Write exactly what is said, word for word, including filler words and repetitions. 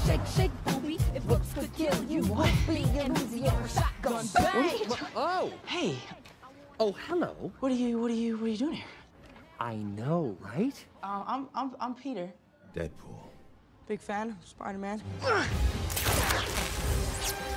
Shake, shake, booby. If looks could kill you, what? Be an Uzi or a shotgun. Bang! Oh, Hey, oh, hello. what are you, what are you, what are you doing here? I know, right? Uh, I'm, I'm, I'm Peter. Deadpool. Big fan of Spider-Man.